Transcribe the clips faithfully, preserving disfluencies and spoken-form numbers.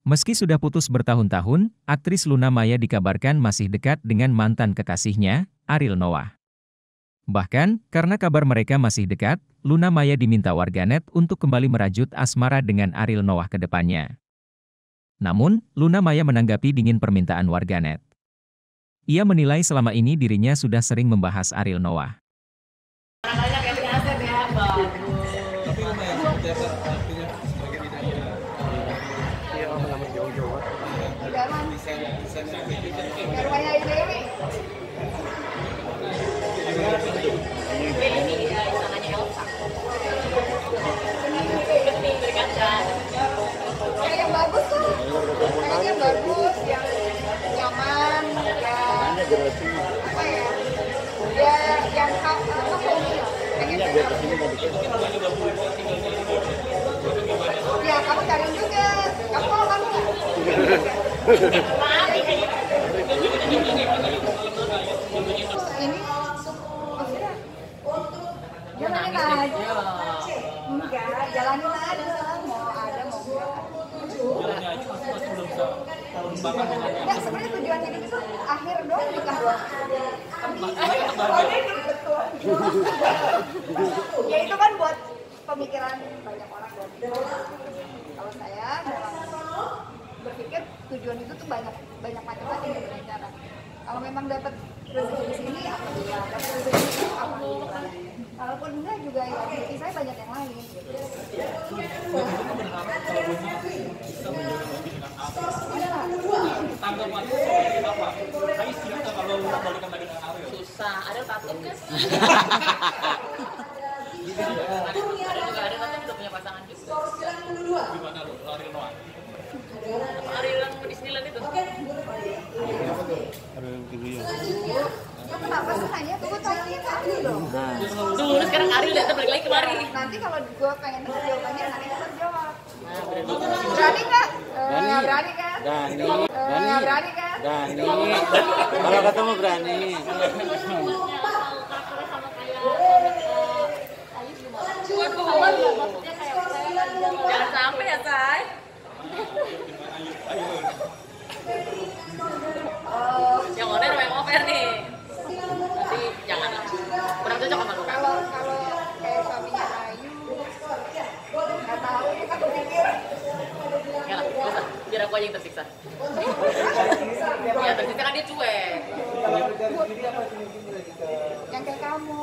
Meski sudah putus bertahun-tahun, aktris Luna Maya dikabarkan masih dekat dengan mantan kekasihnya, Ariel Noah. Bahkan, karena kabar mereka masih dekat, Luna Maya diminta warganet untuk kembali merajut asmara dengan Ariel Noah ke depannya. Namun, Luna Maya menanggapi dingin permintaan warganet. Ia menilai selama ini dirinya sudah sering membahas Ariel Noah. Yang bagus tuh, yang bagus, yang nyaman, yang apa ya, ya yang apa pengen ya kamu cari juga, kamu mau kamu nggak? Ini maksudnya jalanin aja, enggak jalanin aja, mau ada mau enggak. Ya sebenarnya tujuan hidup itu akhir doang nikah doang. Ya itu kan buat pemikiran banyak orang doang. Kalau saya berpikir tujuan itu tuh banyak banyak macam-macam dengan cara. Kalau memang dapat rezeki di sini, alhamdulillah. Dapat rezeki di sini, alhamdulillah. Kalaupun enggak juga ya rezeki saya banyak yang lain. Tanggapannya seperti apa? Saya siapa kalau balikan lagi dengan Ariel? Susah, ada takut kan? Ada juga ada tapi udah punya pasangan juga. Gimana lo, Ariel Noah? Ariel yang di Disneyland itu. Ya, kenapa sih nanya? Tunggu tanya Ariel dong. Tuh, sekarang Ariel datang balik lagi kemari. Nanti kalau gue pengen tahu jawabannya, nanti kita jawab. Berani nggak? Eh, berani kan? Berani, Eh, berani kan? berani. Kalau ketemu berani. Waduh, jangan sampai ya, Say. Yang owner yang over nih. Nanti jangan kurang cocok sama lu. Kalau kalau kayak suaminya Ayu, nggak tahu kita berpikir. Ya lah, gak usah. Biar aku aja yang tersiksa. Ya tersiksa kan dia cuek. Yang kayak kamu.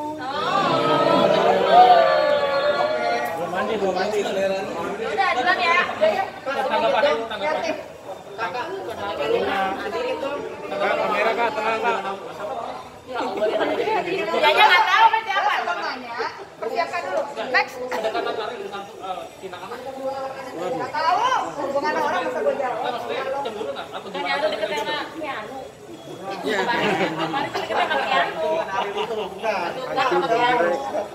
Belum mandi, belum mandi. Udah, duluan ya. Tanggapannya, Lihat tanggapan. nih. Kakak, bukan lagi. Nanti itu. Kak, kamera kak, tenang kak. Ya Allah, dia tanya jadi. Dianya nggak tahu kan siapa. Kalau nanya, persiapkan dulu. Next. Ada kata tarik dengan tindakan apa? Nggak tahu. Hubungan orang masa gue jawab. Maksudnya cemburu nggak? Atau Kan gimana? Yano deket sama Keanu. Iya. Kemarin kan deket sama Keanu. Bukan sama Keanu.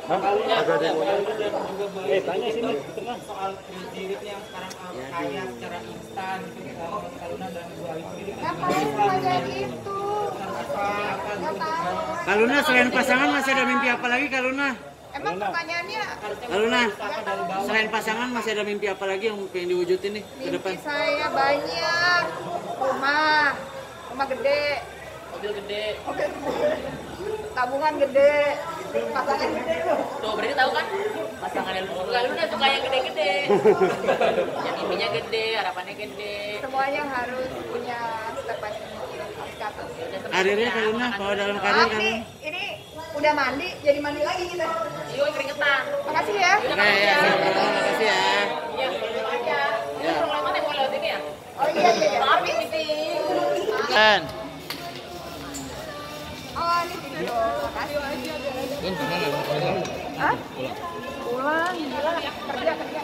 Eh, tanya sini. Soal jirit yang sekarang kaya secara instan gitu kalau Kaluna dan Bu Ayu sendiri kan Ngapain pertanyaan itu? Nggak tahu. Kaluna selain pasangan masih ada mimpi apa lagi Kaluna? Emang pertanyaannya Kaluna, selain pasangan masih ada mimpi apa lagi yang pengen diwujudin nih ke depan? mimpi saya banyak. Rumah, rumah gede, Mobil gede. mobil gede, tabungan gede, pasangan gede loh. Tuh, berarti tahu kan? Pasangan yang lu udah suka yang gede-gede. Yang mimpinya gede, harapannya gede. Semuanya harus punya step by step harus ke atas. Karirnya Kaluna, kalau dalam karir Maaf nih, Kaluna. ini udah mandi, jadi mandi lagi kita. Iyo, keringetan. Makasih ya. Oke ya, terima kasih ya. Iya, belum aja. Ini orang mana yang mau lewat ini ya? Oh iya iya. iya. Maaf, misi. Kan. Oh ini sini dong. Makasih aja. Hah? Pulang. Gila. Kerja kerja.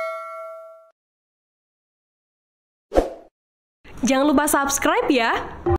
Jangan lupa subscribe ya.